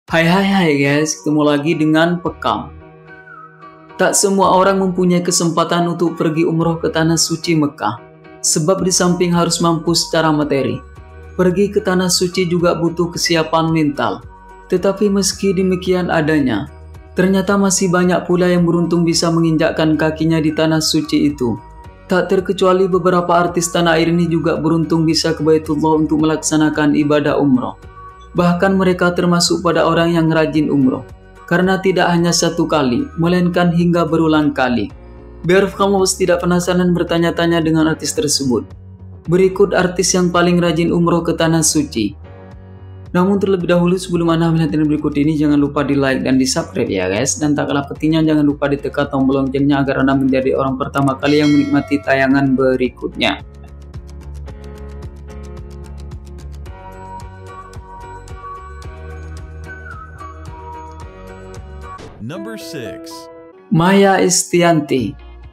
Hai guys, ketemu lagi dengan Pekam. Tak semua orang mempunyai kesempatan untuk pergi umroh ke Tanah Suci Mekah. Sebab di samping harus mampu secara materi, pergi ke Tanah Suci juga butuh kesiapan mental. Tetapi meski demikian adanya, ternyata masih banyak pula yang beruntung bisa menginjakkan kakinya di Tanah Suci itu. Tak terkecuali beberapa artis tanah air ini juga beruntung bisa ke Baitullah untuk melaksanakan ibadah umroh. Bahkan mereka termasuk pada orang yang rajin umroh, karena tidak hanya satu kali, melainkan hingga berulang kali. Biar kamu tidak penasaran bertanya-tanya dengan artis tersebut, berikut artis yang paling rajin umroh ke Tanah Suci. Namun terlebih dahulu sebelum Anda melihat yang berikut ini, jangan lupa di like dan di subscribe ya guys. Dan tak kalah pentingnya jangan lupa ditekan tombol loncengnya agar Anda menjadi orang pertama kali yang menikmati tayangan berikutnya. Number 6. Maya Estianty.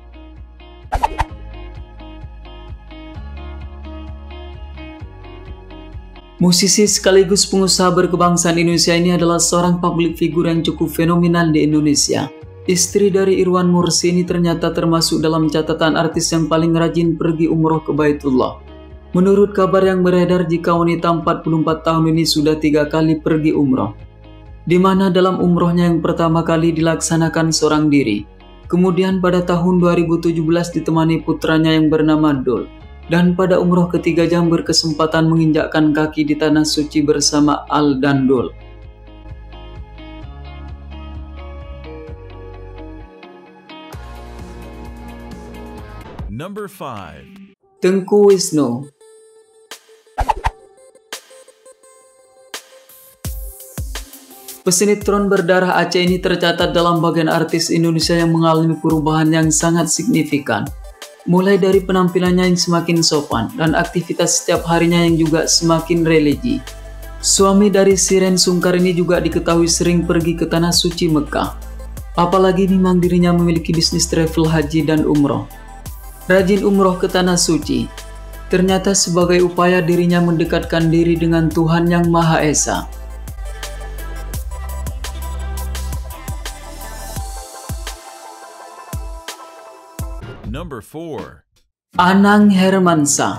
Musisi sekaligus pengusaha berkebangsaan Indonesia ini adalah seorang public figure yang cukup fenomenal di Indonesia. Istri dari Irwan Mursi ini ternyata termasuk dalam catatan artis yang paling rajin pergi umroh ke Baitullah. Menurut kabar yang beredar, jika wanita 44 tahun ini sudah 3 kali pergi umroh, di mana dalam umrohnya yang pertama kali dilaksanakan seorang diri. Kemudian pada tahun 2017 ditemani putranya yang bernama Dul. Dan pada umroh ketiga jam berkesempatan menginjakkan kaki di Tanah Suci bersama Al dan Dul. Number 5. Tengku Wisnu. Pesinetron berdarah Aceh ini tercatat dalam bagian artis Indonesia yang mengalami perubahan yang sangat signifikan. Mulai dari penampilannya yang semakin sopan dan aktivitas setiap harinya yang juga semakin religi. Suami dari Shireen Sungkar ini juga diketahui sering pergi ke Tanah Suci Mekah. Apalagi memang dirinya memiliki bisnis travel haji dan umroh. Rajin umroh ke Tanah Suci, ternyata sebagai upaya dirinya mendekatkan diri dengan Tuhan Yang Maha Esa. Number 4. Anang Hermansyah.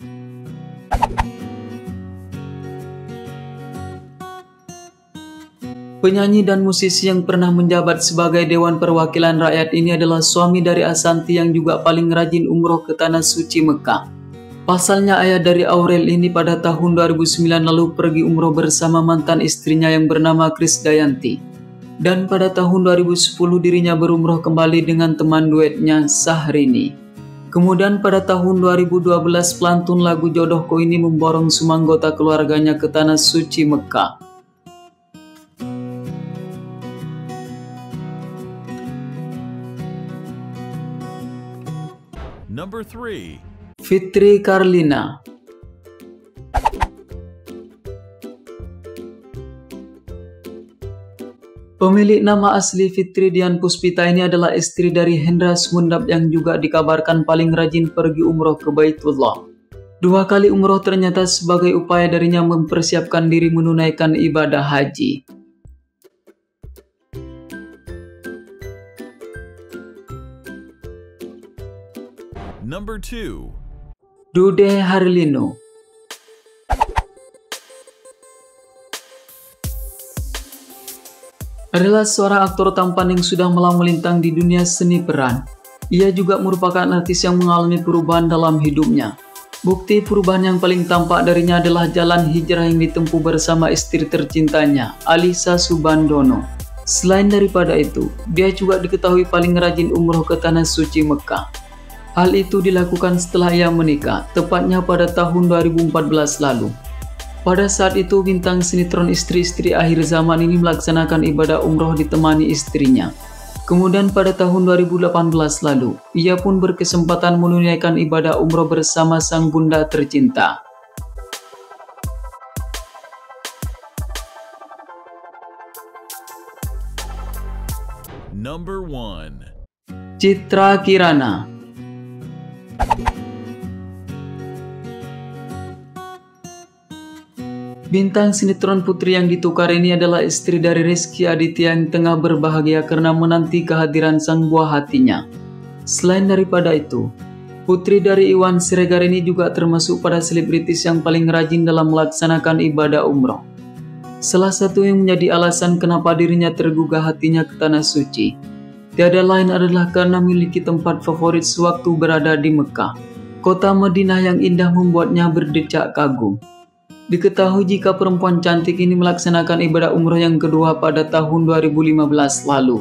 Penyanyi dan musisi yang pernah menjabat sebagai Dewan Perwakilan Rakyat ini adalah suami dari Ashanty yang juga paling rajin umroh ke Tanah Suci Mekah. Pasalnya ayah dari Aurel ini pada tahun 2009 lalu pergi umroh bersama mantan istrinya yang bernama Krisdayanti. Dan pada tahun 2010 dirinya berumroh kembali dengan teman duetnya Syahrini. Kemudian pada tahun 2012 pelantun lagu Jodohku ini memborong semua anggota keluarganya ke Tanah Suci Mekah. Number 3. Fitri Karlina. Pemilik nama asli Fitri Dian Puspita ini adalah istri dari Hendra Sumundap yang juga dikabarkan paling rajin pergi umroh ke Baitullah. 2 kali umroh ternyata sebagai upaya darinya mempersiapkan diri menunaikan ibadah haji. Number 2. Dude Harlino. Adalah seorang aktor tampan yang sudah lama melintang di dunia seni peran. Ia juga merupakan artis yang mengalami perubahan dalam hidupnya. Bukti perubahan yang paling tampak darinya adalah jalan hijrah yang ditempuh bersama istri tercintanya, Alisa Subandono. Selain daripada itu, dia juga diketahui paling rajin umroh ke Tanah Suci Mekah. Hal itu dilakukan setelah ia menikah, tepatnya pada tahun 2014 lalu. Pada saat itu, bintang sinetron Istri-Istri Akhir Zaman ini melaksanakan ibadah umroh ditemani istrinya. Kemudian pada tahun 2018 lalu, ia pun berkesempatan menunaikan ibadah umroh bersama sang bunda tercinta. Number 1. Citra Kirana. Bintang sinetron Putri yang ditukar ini adalah istri dari Rizky Aditya yang tengah berbahagia karena menanti kehadiran sang buah hatinya. Selain daripada itu, putri dari Iwan Siregar ini juga termasuk pada selebritis yang paling rajin dalam melaksanakan ibadah umroh. Salah satu yang menjadi alasan kenapa dirinya tergugah hatinya ke Tanah Suci, tiada lain adalah karena memiliki tempat favorit sewaktu berada di Mekah. Kota Madinah yang indah membuatnya berdecak kagum. Diketahui jika perempuan cantik ini melaksanakan ibadah umroh yang kedua pada tahun 2015 lalu.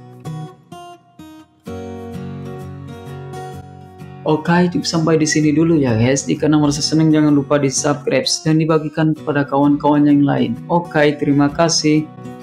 Oke, cukup sampai di sini dulu ya guys. Jika merasa senang jangan lupa di subscribe dan dibagikan kepada kawan-kawan yang lain. Oke, terima kasih.